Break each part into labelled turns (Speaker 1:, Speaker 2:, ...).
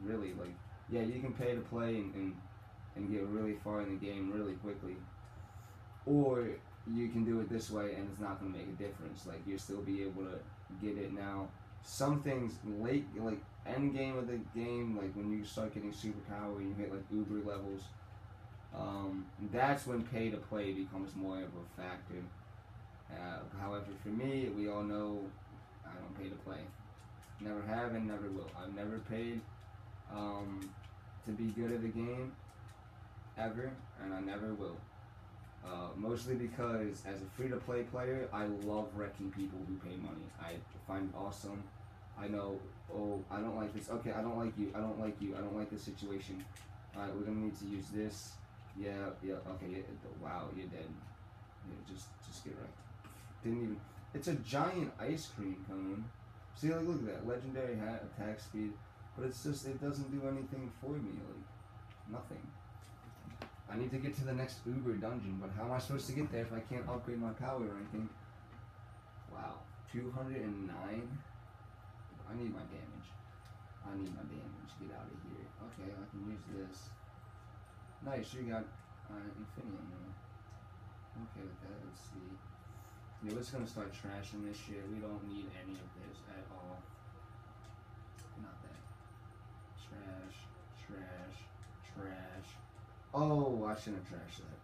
Speaker 1: really. Like, yeah, you can pay to play and get really far in the game really quickly, or you can do it this way and it's not going to make a difference. Like, you'll still be able to get it now. Some things late, like end game of the game, like when you start getting superpower and you hit like uber levels, that's when pay to play becomes more of a factor. However, for me, we all know I don't pay to play. Never have and never will. I've never paid to be good at the game ever, and I never will. Mostly because as a free-to-play player, I love wrecking people who pay money. I find it awesome. I know, oh, I don't like this. Okay, I don't like you. I don't like you. I don't like this situation. Alright, we're gonna need to use this. Yeah, okay, wow, you're dead. Yeah, just get wrecked. Didn't even, it's a giant ice cream cone. See, like, look at that. Legendary hat, attack speed. But it's just, it doesn't do anything for me, like, nothing. I need to get to the next Uber dungeon, but how am I supposed to get there if I can't upgrade my power or anything? Wow, 209? I need my damage. I need my damage. Get out of here. Okay, I can use this. Nice, you got Infinium now. Okay with that, let's see. Yeah, we're just gonna start trashing this shit. We don't need any of this at all. Not that. Trash, trash, trash. Oh, I shouldn't have trashed that.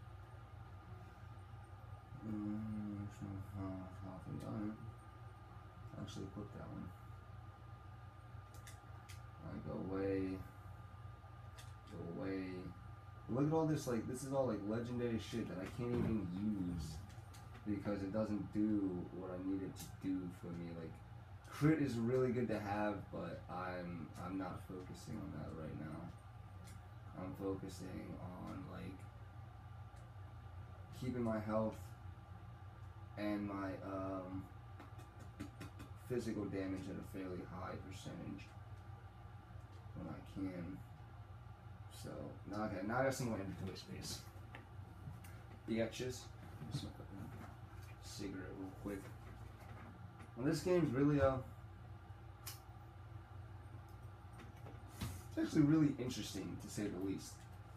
Speaker 1: Actually equip that one. Alright, go away. Go away. Look at all this, like, this is all like legendary shit that I can't even use because it doesn't do what I need it to do for me. Like, crit is really good to have, but I'm not focusing on that right now. I'm focusing on, like, keeping my health and my physical damage at a fairly high percentage when I can. So, okay, now I got some more inventory space. Bitches. Smoke a cigarette real quick. Well, this game's really, it's actually really interesting, to say the least.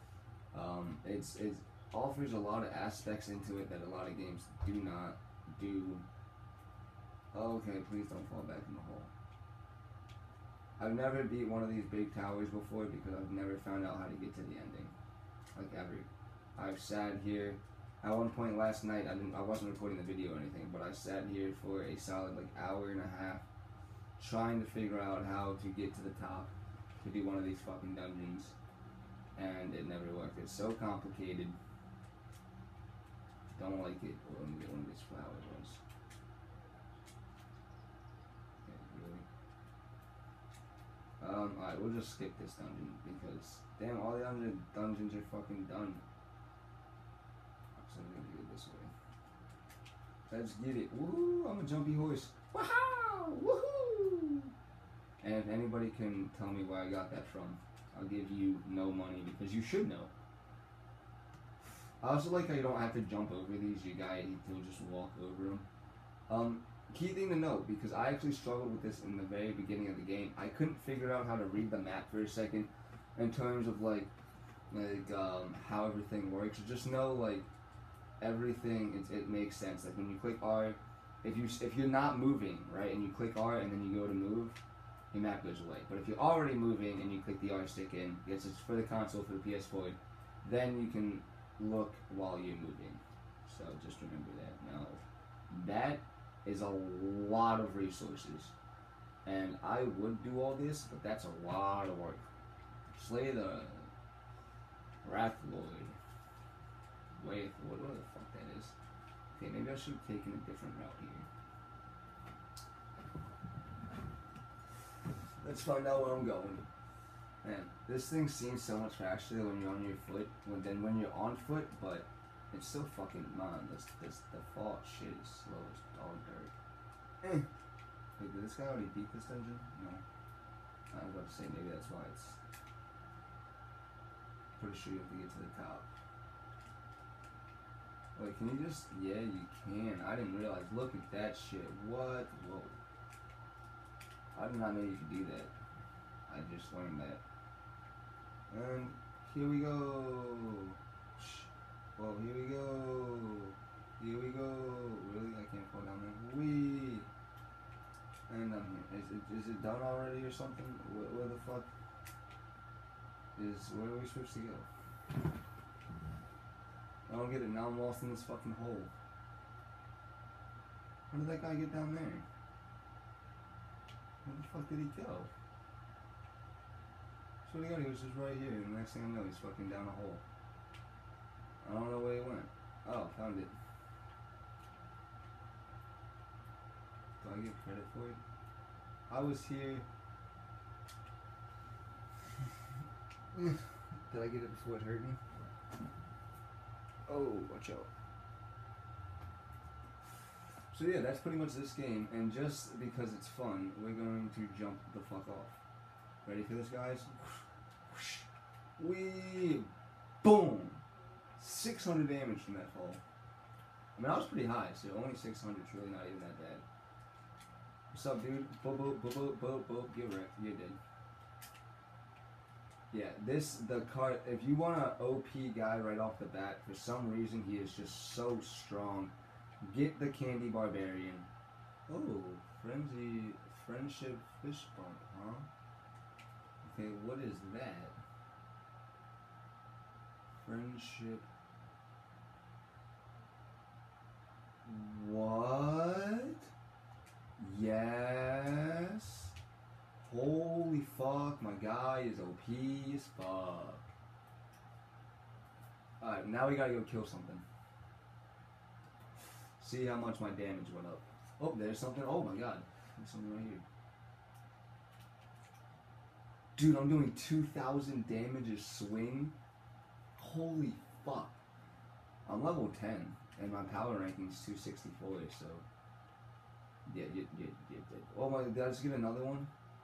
Speaker 1: It offers a lot of aspects into it that a lot of games do not do. Okay, please don't fall back in the hole. I've never beat one of these big towers before because I've never found out how to get to the ending. Like, ever. I've sat here. At one point last night, I wasn't recording the video or anything, but I sat here for a solid, like, hour and a half trying to figure out how to get to the top to do one of these fucking dungeons, and it never worked. It's so complicated. Don't like it. Well, let me get one of these flower ones. Alright, we'll just skip this dungeon because, damn, all the other dungeons are fucking done. So I'm gonna do it this way. Let's get it. Woohoo! I'm a jumpy horse. Wow! Woohoo! And if anybody can tell me where I got that from, I'll give you no money because you should know. I also like how you don't have to jump over these. He'll just walk over them. Key thing to note, because I actually struggled with this in the very beginning of the game. I couldn't figure out how to read the map for a second in terms of like how everything works. Just know, like, everything, it makes sense. Like, when you click R, if you're not moving, right, and you click R and then you go to move, your map goes away. But if you're already moving and you click the R stick in, it's for the console, for the PS4, then you can look while you're moving. So just remember that. Now, that is a lot of resources, and I would do all this, but that's a lot of work. Slay the Wrath Lord. Wait, whatever the fuck that is. Okay, maybe I should have taken a different route here. Let's find out where I'm going. Man, this thing seems so much faster when you're on your foot than when you're on foot, but it's still fucking, man, this default shit is slow as dog dirt. Wait, did this guy already beat this dungeon? No. I was about to say, maybe that's why it's pretty sure you have to get to the top. Wait, can you just, yeah, you can. I didn't realize, look at that shit. What? Whoa. I did not know you could do that. I I just learned that. And here we go. Well, here we go. Here we go. Really? I can't fall down there. Wee. And I'm here. Is it done already or something? Where the fuck is? Where are we supposed to go? I don't get it. Now I'm lost in this fucking hole. How did that guy get down there? Where the fuck did he go? So he was just right here, and the next thing I know, he's fucking down a hole. I don't know where he went. Oh, found it. Do I get credit for it? I was here. Did I get it before it hurt me? Oh, watch out. So yeah, that's pretty much this game, and just because it's fun, we're going to jump the fuck off. Ready for this, guys? Wee! Boom! 600 damage from that fall. I mean, I was pretty high, so only 600 is really not even that bad. What's up, dude? Boop, boop, boop, boop, boop, boop. Get wrecked. You're dead. Yeah, the card, if you want an OP guy right off the bat, for some reason he is just so strong, get the Candy Barbarian. Oh, friendship fish bump, huh? Okay, what is that? Friendship. What? Yes. Holy fuck, my guy is OP as fuck. Alright, now we gotta go kill something. See how much my damage went up. Oh, there's something. Oh my god. There's something right here. Dude, I'm doing 2,000 damage a swing. Holy fuck. I'm level 10, and my power ranking is 264, so... Yeah. Oh my, did I just get another one?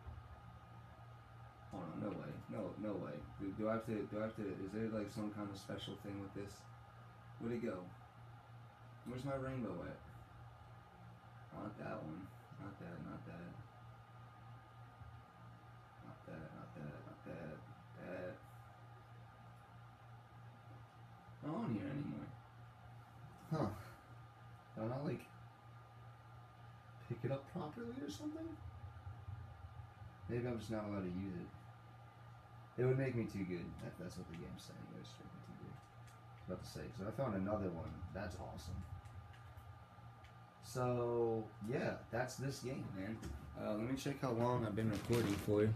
Speaker 1: Oh no, no way. No way. Do I have to, is there like some kind of special thing with this? Where'd it go? Where's my rainbow at? Not that one. Not that. Not that. Not on here anymore. Huh. Did I not like pick it up properly or something? Maybe I'm just not allowed to use it. It would make me too good. That's what the game's saying. It would make me too good. I was about to say, because I found another one. That's awesome. So, yeah, that's this game, man. Let me check how long I've been recording for.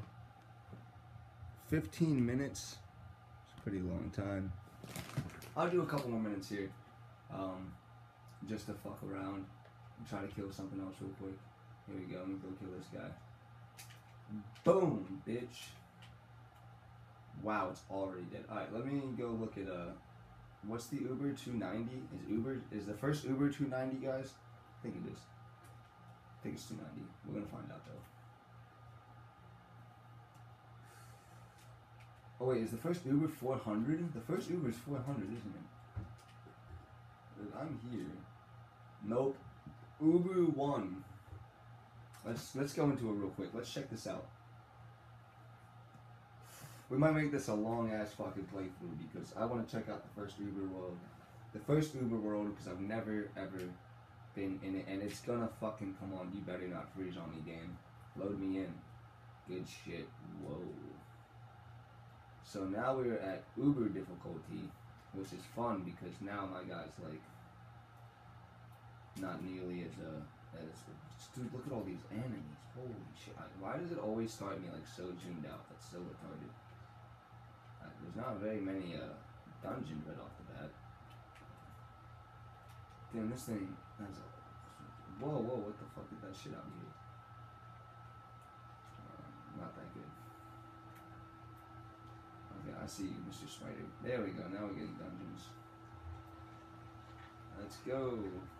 Speaker 1: 15 minutes. It's a pretty long time. I'll do a couple more minutes here. Just to fuck around and try to kill something else real quick. Here we go. Let me go kill this guy. Boom, bitch. Wow, it's already dead. Alright, let me go look at what's the Uber 290? Is the first Uber 290, guys? I think it is. I think it's 290. We're gonna find out though. Oh wait, is the first Uber 400? The first Uber is 400, isn't it? I'm here. Nope. Uber 1. Let's go into it real quick. Let's check this out. We might make this a long ass fucking playthrough because I want to check out the first Uber world. The first Uber world because I've never ever been in it, and it's gonna fucking come on. You better not freeze on me, game. Load me in. Good shit. Whoa. So now we're at Uber difficulty, which is fun because now my guy's like not nearly as dude, look at all these enemies. Holy shit. Why does it always start me like so zoomed out? That's so retarded. There's not very many dungeons right off the bat. Damn, this thing has a... Whoa, what the fuck did that shit out here? Not that good. Okay, I see you, Mr. Spider. There we go, now we're getting dungeons. Let's go.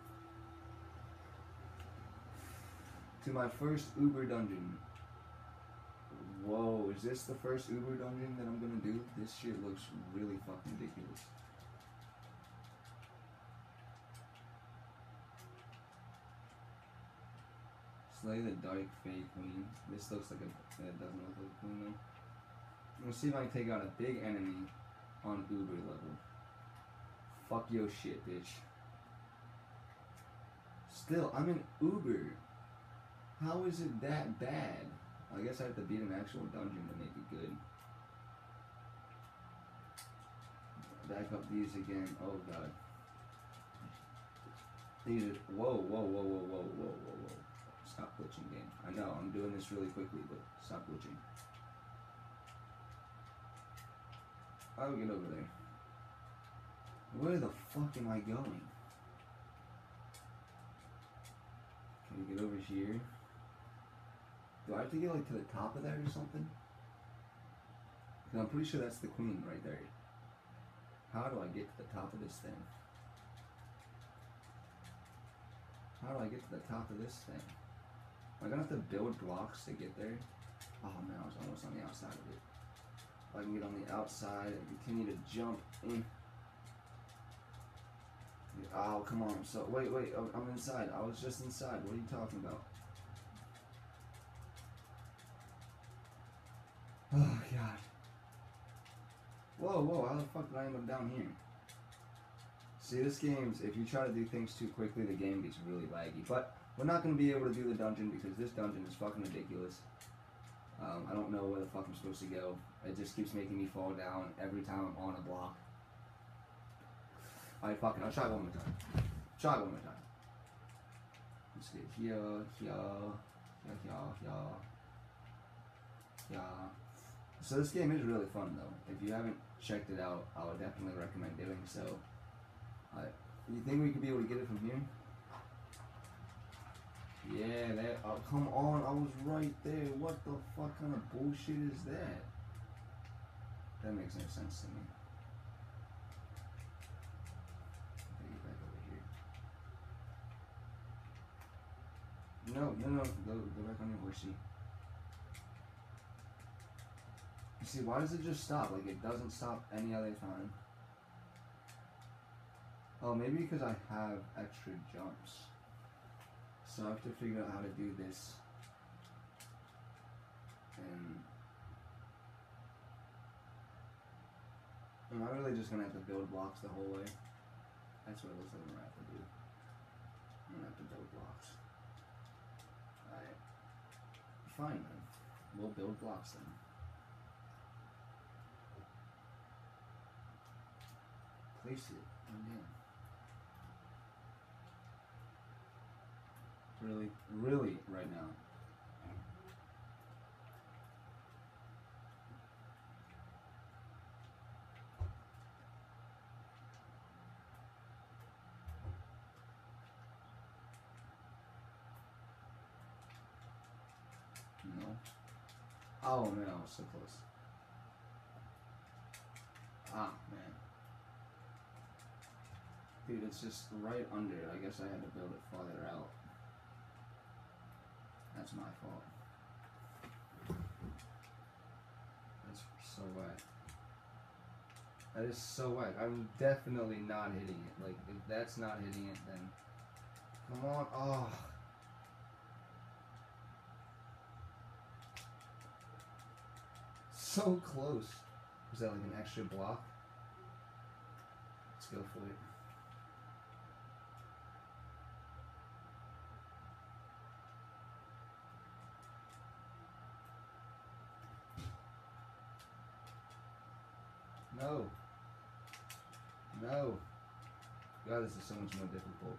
Speaker 1: To my first Uber dungeon. Whoa, is this the first Uber dungeon that I'm gonna do? This shit looks really fucking ridiculous. Slay the Dark Fae Queen. This looks like it doesn't look like a queen though. Let's see if I can take out a big enemy on Uber level. Fuck your shit, bitch. Still, I'm in Uber. How is it that bad? I guess I have to beat an actual dungeon to make it good. Back up these again. Oh god. These are. Whoa, whoa, whoa, whoa, whoa, whoa, whoa, whoa. Stop glitching, game. I know, I'm doing this really quickly, but stop glitching. How do we get over there? Where the fuck am I going? Can we get over here? Do I have to get like to the top of that or something? Because I'm pretty sure that's the queen right there. How do I get to the top of this thing? How do I get to the top of this thing? Am I gonna have to build blocks to get there? Oh man, I was almost on the outside of it. If I can get on the outside and continue to jump in. Oh, come on. So, wait, I'm inside. I was just inside. What are you talking about? Oh, God. Whoa, how the fuck did I end up down here? See, this game's, if you try to do things too quickly, the game gets really laggy. But we're not going to be able to do the dungeon because this dungeon is fucking ridiculous. I don't know where the fuck I'm supposed to go. It just keeps making me fall down every time I'm on a block. Alright, fuck it. I'll try one more time. Let's get here. So this game is really fun though. If you haven't checked it out, I would definitely recommend doing so. You think we could be able to get it from here? Yeah, that. Oh, come on, I was right there. What the fuck kind of bullshit is that? That makes no sense to me. Okay, get back over here. No. Go back on your horsey. You see, why does it just stop? Like, it doesn't stop any other time. Oh, maybe because I have extra jumps. So I have to figure out how to do this. And am I really just going to have to build blocks the whole way? That's what it looks like I'm going to have to do. I'm going to have to build blocks. Alright. Fine then. We'll build blocks then. Place it. Oh, damn. Really right now. No. Oh man, I was so close. Ah man. Dude, it's just right under. I guess I had to build it farther out. That's my fault. That's so whack. That is so whack. I'm definitely not hitting it. Like, if that's not hitting it, then... Come on. Oh. So close. Was that like an extra block? Let's go for it. No. God, this is so much more difficult.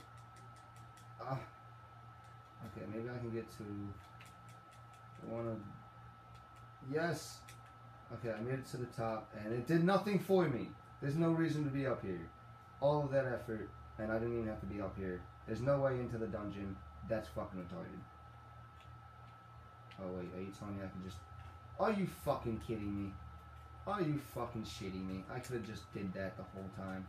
Speaker 1: Okay, maybe I can get to one of... Yes! Okay, I made it to the top, and it did nothing for me. There's no reason to be up here. All of that effort, and I didn't even have to be up here. There's no way into the dungeon. That's fucking retarded. Oh wait, are you telling me I can just... Are you fucking kidding me? Are you fucking shitting me? I could have just did that the whole time.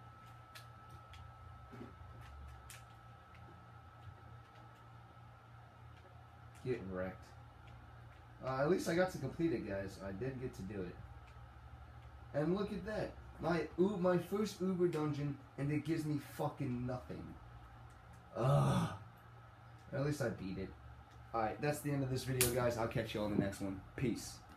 Speaker 1: Get wrecked. At least I got to complete it, guys. I did get to do it. And look at that. My first Uber dungeon, and it gives me fucking nothing. Ugh. At least I beat it. Alright, that's the end of this video, guys. I'll catch you on the next one. Peace.